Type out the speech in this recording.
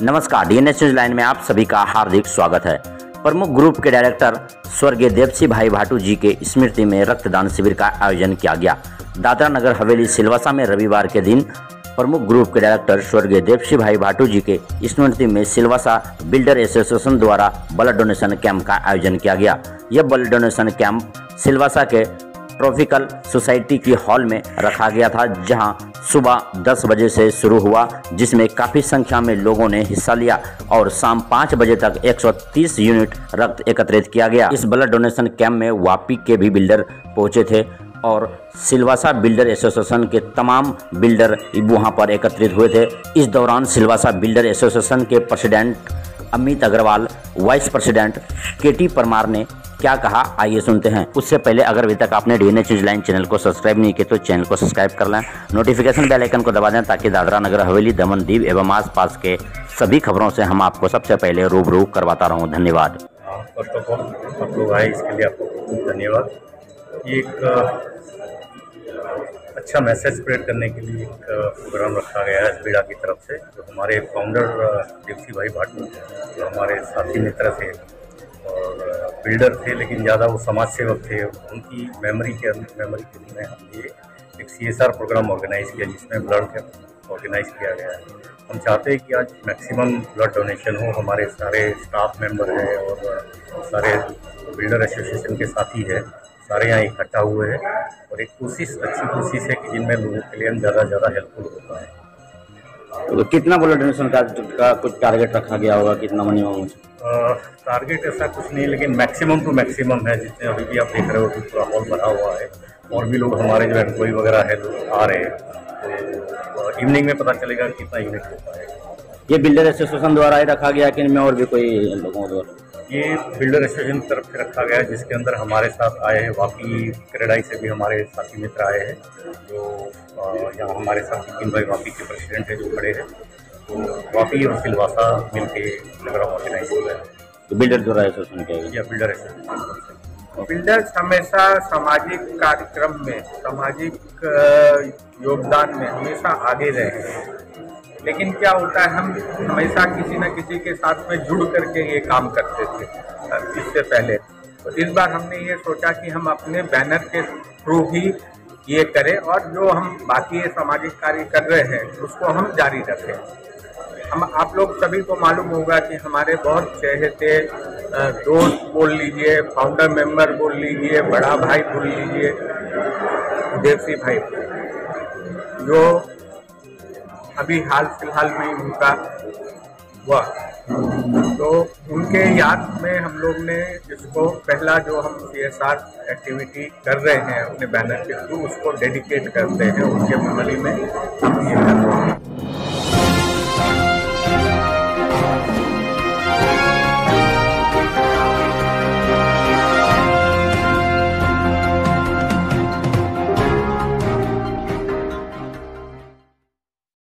नमस्कार, DNS news line में आप सभी का हार्दिक स्वागत है। प्रमुख ग्रुप के डायरेक्टर स्वर्गीय देवसी भाई भाटू जी के स्मृति में रक्तदान शिविर का आयोजन किया गया। दादरा नगर हवेली सिलवासा में रविवार के दिन प्रमुख ग्रुप के डायरेक्टर स्वर्गीय देवसी भाई भाटू जी के स्मृति में सिलवासा बिल्डर एसोसिएशन द्वारा ब्लड डोनेशन कैंप का आयोजन किया गया। यह ब्लड डोनेशन कैंप सिलवासा के ट्रॉपिकल सोसाइटी की हॉल में रखा गया था, जहां सुबह 10 बजे से शुरू हुआ, जिसमें काफ़ी संख्या में लोगों ने हिस्सा लिया और शाम 5 बजे तक 130 यूनिट रक्त एकत्रित किया गया। इस ब्लड डोनेशन कैंप में वापी के भी बिल्डर पहुंचे थे और सिलवासा बिल्डर एसोसिएशन के तमाम बिल्डर वहां पर एकत्रित हुए थे। इस दौरान सिलवासा बिल्डर एसोसिएशन के president Amit Agarwal, vice president KT Parmar ने क्या कहा, आइए सुनते हैं। उससे पहले अगर अभी तक आपने डीएनएस न्यूज लाइन चैनल को सब्सक्राइब नहीं किया तो चैनल को सब्सक्राइब कर लें, नोटिफिकेशन बेल आइकन को दबा दें ताकि दादरा नगर हवेली, दमन दीव एवं आसपास के सभी खबरों से हम आपको सबसे पहले रूबरू करवाता रहूं। धन्यवाद। फर्स्ट ऑफ ऑल आप लोग आए, इसके लिए आपको धन्यवाद। ये एक अच्छा मैसेज स्प्रेड करने के लिए एक प्रोग्राम रखा गया है एसबीडा की तरफ से। जो हमारे फाउंडर देवसी भाई भाटू, जो हमारे साथी मित्र थे और बिल्डर थे, लेकिन ज़्यादा वो समाज सेवक थे, उनकी मेमोरी के लिए हमने एक CSR प्रोग्राम ऑर्गेनाइज किया, जिसमें ब्लड कैंप ऑर्गेनाइज किया गया है। हम चाहते हैं कि आज मैक्सिमम ब्लड डोनेशन हो। हमारे सारे स्टाफ मेंबर हैं और सारे बिल्डर एसोसिएशन के साथी हैं, सारे यहाँ इकट्ठा हुए हैं और एक अच्छी कोशिश है कि जिनमें लोगों के लिए ज़्यादा हेल्पफुल होता है। तो कितना ब्लड डोनेशन का कुछ टारगेट रखा गया होगा, कितना मनी होगा? टारगेट ऐसा कुछ नहीं, लेकिन मैक्सिमम टू मैक्सिमम है। जितने अभी भी आप देख रहे हो कि पूरा हॉल भरा हुआ है और भी लोग हमारे जो एम्प्लॉई वगैरह है लोग आ रहे हैं, तो इवनिंग में पता चलेगा कितना यूनिट हो पाएगा। ये बिल्डर एसोसिएशन द्वारा ही रखा गया कि इनमें और भी कोई लोगों द्वारा? ये बिल्डर एसोसिएशन की तरफ से रखा गया है, जिसके अंदर हमारे साथ आए हैं वापी क्रेडाई से भी हमारे साथी मित्र आए हैं, जो यहाँ हमारे साथ विपिन भाई वापी के प्रेसिडेंट है जो खड़े हैं। तो वापी और सिलवासा मिलके प्रोग्राम ऑर्गेनाइज किया है। तो बिल्डर द्वारा एसोसिएशन किया गया? Builder association. बिल्डर्स हमेशा सामाजिक कार्यक्रम में, सामाजिक योगदान में हमेशा आगे रहे हैं, लेकिन क्या होता है, हम हमेशा किसी न किसी के साथ में जुड़ करके ये काम करते थे इससे पहले। तो इस बार हमने ये सोचा कि हम अपने बैनर के थ्रू ही ये करें और जो हम बाकी ये सामाजिक कार्य कर रहे हैं उसको हम जारी रखें। हम आप लोग सभी को मालूम होगा कि हमारे बहुत चहेते दोस्त बोल लीजिए, फाउंडर मेंबर बोल लीजिए, बड़ा भाई बोल लीजिए, देवसी भाई, जो अभी हाल फिलहाल में उनका हुआ, तो उनके याद में हम लोग ने इसको पहला जो हम CSR एक्टिविटी कर रहे हैं अपने बैनर के थ्रू, उसको डेडिकेट करते हैं उनके मेमोरी में हम ये कर रहे हैं।